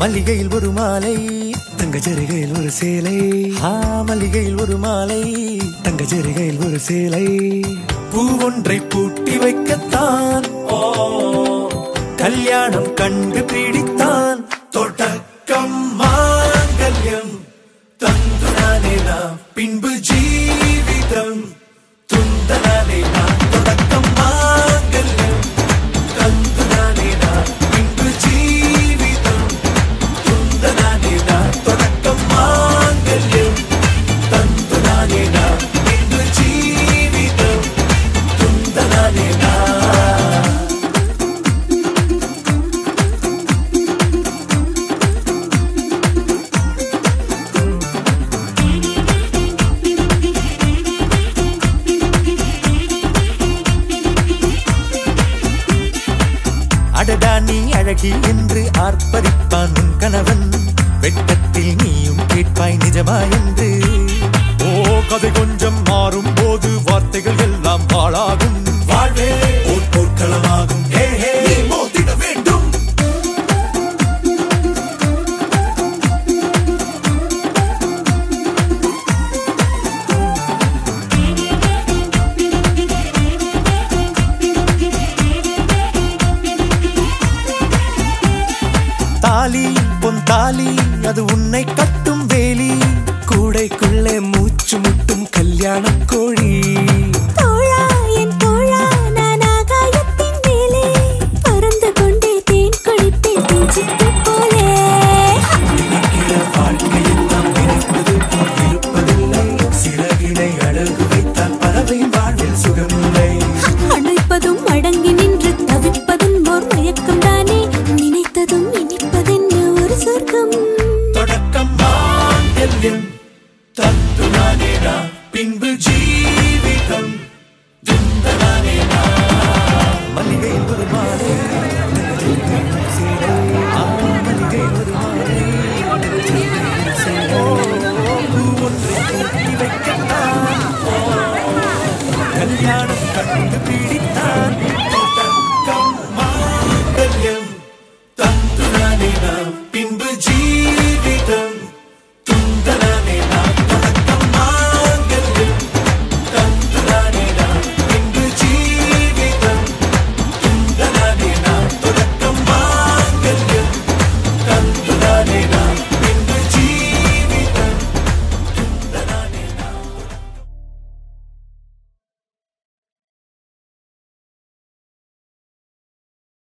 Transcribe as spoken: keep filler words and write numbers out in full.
மல்லிகையில் ஒரு மாலை தங்க ஜரிகையில் ஒரு சேலை ஆ மல்லிகையில் ஒரு மாலை தங்க ஜரிகையில் ஒரு சேலை பூ ஒன்றை பூட்டி வைக்கத்தான் ஓ கல்யாணம் கண்டு பிடித்தான் தொடக்கம் மாங்கல்யம் தந்துனானே நாம் பின்பு ஜீவிதம் துந்தனானே நாம் தொடக்கம் மாங்கல்யம் தந்துனானே நாம் பின்பு ஜீவிதம் துந்தனானே நாம் தொடக்கம் மாங்கல்யம் தந்துனானே நாம் பின்பு ஜீவிதம் துந்தனானே நாம் நீ அழகி என்று ஆர்ப்பரிப்பான் உன் கணவன் வெட்கத்தில் நீயும் கேட்பாய் நிஜமா என்று ஓ கதை கொஞ்சம் மாறும் போது வார்த்தைகள் எல்லாம் பாழாகும் வாழ்வே ஓர் போர்க்களமாகும் மோதிட வேண்டும் தாலி பொன் தாலி அது உன்னை கட்டும் வேலி கூடைக்குள்ளே மூச்சு முட்டும் கல்யாண கோழி தோழா என் தோழா நான் ஆகாயத்தின் மேலே பறந்து கொண்டே தேன் குடிப்பேன் தேஞ்சிட்டு போலே வாழ்க்கையில் நாம் நினைப்பது போல் இருப்பதில்லை சிறகினை அழகு வைத்தால் பறவை வாழ்வில் சுகமில்லை அணைப்பதும் அடங்கி நின்று தவிப்பதும் ஓர் மயக்கம் தானே நினைத்ததும் இனிப்பதென்ன ஒரு சொர்க்கம் தொடக்கம் மாங்கல்யம் தந்துனானே நாம் பின்பு ஜீவிதம் துந்தனானே நாம் மல்லிகையில் ஒரு மாலை மல்லிகையில் ஒரு மாலை பூ ஒன்றை பூட்டி வைக்க